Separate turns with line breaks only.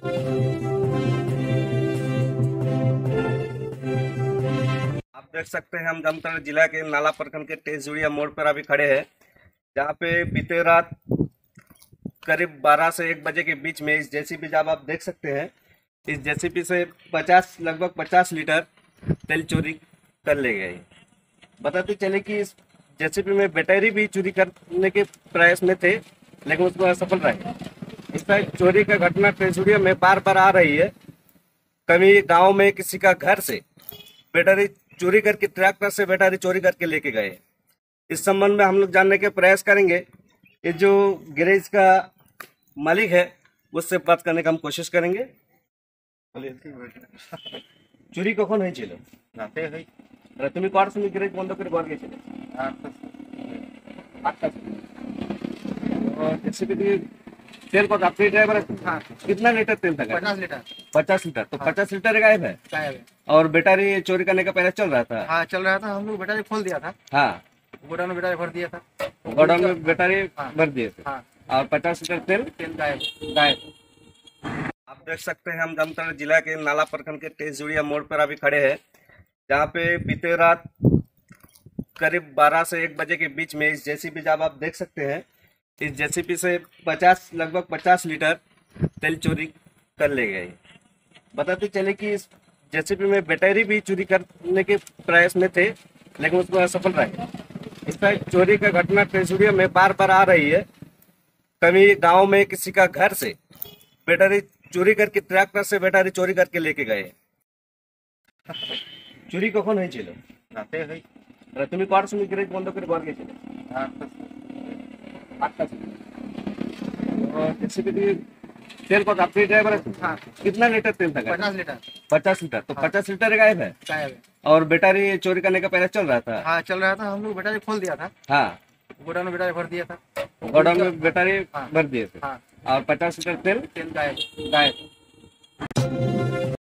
आप देख सकते हैं हम जामताड़ा जिला के नाला प्रखंड के तेजजुड़िया मोड़ पर अभी खड़े हैं, जहाँ पे बीते रात करीब 12 से 1 बजे के बीच में इस जेसीबी, जब आप देख सकते हैं, इस जेसीबी से लगभग 50 लीटर तेल चोरी कर ले गए। बताते चले कि इस जेसीबी में बैटरी भी चोरी करने के प्रयास में थे, लेकिन उसमें असफल रहे। इस तरह चोरी का घटना तेजजुड़िया में बार बार आ रही है। कभी गांव में किसी का घर से बैटरी चोरी करके, ट्रैक्टर से बैटरी चोरी करके लेके गए। इस संबंध में हम लोग जानने के प्रयास करेंगे। ये जो गैरेज का मालिक है उससे बात करने का हम कोशिश करेंगे। চুরি কখন হয়েছিল?
রাতে হই
তুমি কটার সময় গ্যারেজ বন্ধ করে ঘর গেছিলে? 8টা और जेसीबी की तेल को आपके ड्राइवर
हाँ
कितना लीटर तेल था?
50 लीटर
50 लीटर। तो
हाँ।
50 लीटर गायब है
गायब है।
और बैटरी चोरी करने का प्रयास चल रहा था।
हाँ चल रहा था, हम लोग बैटरी खोल दिया था,
हाँ,
गोडाउन में बैटरी भर दिया था,
गोडाउन में बैटरी
हाँ।
भर दिए थे
हाँ
और 50 लीटर तेल
तेल गायब।
गायब। आप देख सकते हैं हम जामताड़ा जिला के नाला प्रखंड के तेजजुड़िया मोड़ पर अभी खड़े हैं, जहाँ पे बीते रात करीब 12 से 1 बजे के बीच में इस जेसीबी, जब आप देख सकते हैं, इस जेसीबी से लगभग 50 लीटर तेल चोरी कर ले गए। बताते चले कि इस जेसीबी में बैटरी भी चोरी करने के प्रयास में थे, लेकिन उसमें असफल रहे। इस तरह चोरी का घटना तेजजुड़िया में बार बार आ रही है। कभी गांव में किसी का घर से बैटरी चोरी करके, ट्रैक्टर से बैटरी चोरी करके लेके गए। চুরি কখন হয়েছিল?
রাতে হই
তুমি কটার সময় গ্যারেজ বন্ধ করে ঘর গেছিলে? 8টা और जेसीबी की तेल को आपके ड्राइवर
हाँ
कितना लीटर तेल था?
50 लीटर
50 लीटर। तो
हाँ।
50 लीटर गायब है
गायब है।
और बैटरी चोरी करने का प्रयास चल रहा था।
हाँ चल रहा था, हम लोग बैटरी खोल दिया था,
हाँ,
गोडाउन में बैटरी भर दिया था,
गोडाउन में बैटरी
हाँ।
भर दिए थे
हाँ
और 50 लीटर तेल
तेल गायब।
गायब।